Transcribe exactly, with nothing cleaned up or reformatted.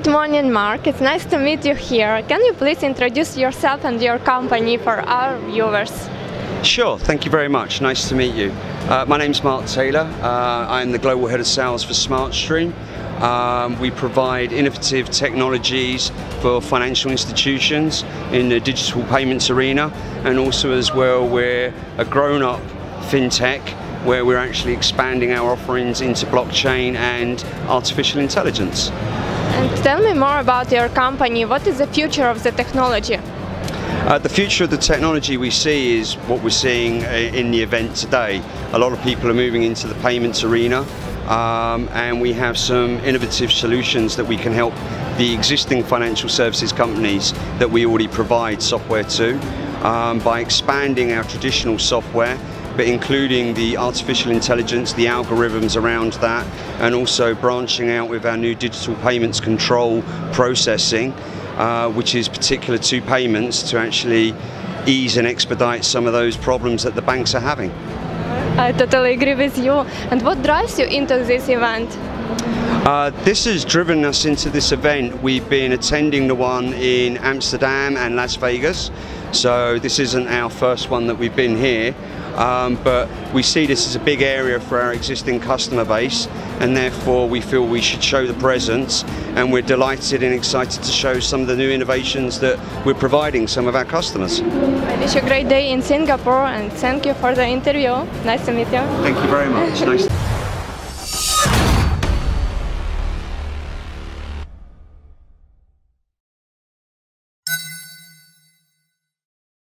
Good morning, Mark. It's nice to meet you here. Can you please introduce yourself and your company for our viewers? Sure, thank you very much. Nice to meet you. Uh, my name's Mark Taylor. Uh, I'm the Global Head of Sales for SmartStream. Um, we provide innovative technologies for financial institutions in the digital payments arena, and also as well we're a grown-up fintech where we're actually expanding our offerings into blockchain and artificial intelligence. And tell me more about your company. What is the future of the technology? Uh, the future of the technology we see is what we're seeing in the event today. A lot of people are moving into the payments arena, um, and we have some innovative solutions that we can help the existing financial services companies that we already provide software to um, by expanding our traditional software, but including the artificial intelligence, the algorithms around that, and also branching out with our new digital payments control processing, uh, which is particular to payments to actually ease and expedite some of those problems that the banks are having. I totally agree with you. And what drives you into this event? Uh, this has driven us into this event. We've been attending the one in Amsterdam and Las Vegas, so this isn't our first one that we've been here. Um, but we see this as a big area for our existing customer base, and therefore we feel we should show the presence, and we're delighted and excited to show some of the new innovations that we're providing some of our customers. I wish you a great day in Singapore, and thank you for the interview. Nice to meet you. Thank you very much. Nice